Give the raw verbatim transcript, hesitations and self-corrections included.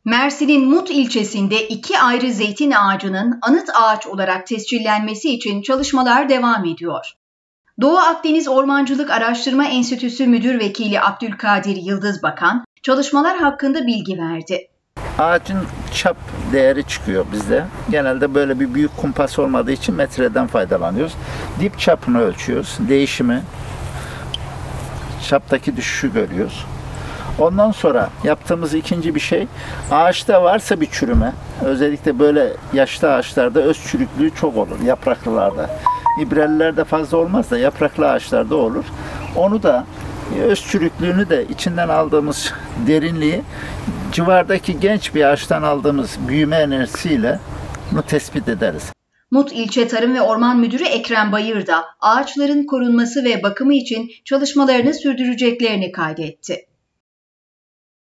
Mersin'in Mut ilçesinde iki ayrı zeytin ağacının anıt ağaç olarak tescillenmesi için çalışmalar devam ediyor. Doğu Akdeniz Ormancılık Araştırma Enstitüsü Müdür Vekili Abdülkadir Yıldız Bakan, çalışmalar hakkında bilgi verdi. Ağacın çap değeri çıkıyor bizde. Genelde böyle bir büyük kumpas olmadığı için metreden faydalanıyoruz. Dip çapını ölçüyoruz. Değişimi, çaptaki düşüşü görüyoruz. Ondan sonra yaptığımız ikinci bir şey, ağaçta varsa bir çürüme, özellikle böyle yaşlı ağaçlarda öz çürüklüğü çok olur, yapraklılarda. İbrelilerde fazla olmaz da yapraklı ağaçlarda olur. Onu da, öz çürüklüğünü de içinden aldığımız derinliği, civardaki genç bir ağaçtan aldığımız büyüme enerjisiyle bunu tespit ederiz. Mut İlçe Tarım ve Orman Müdürü Ekrem Bayır da ağaçların korunması ve bakımı için çalışmalarını sürdüreceklerini kaydetti.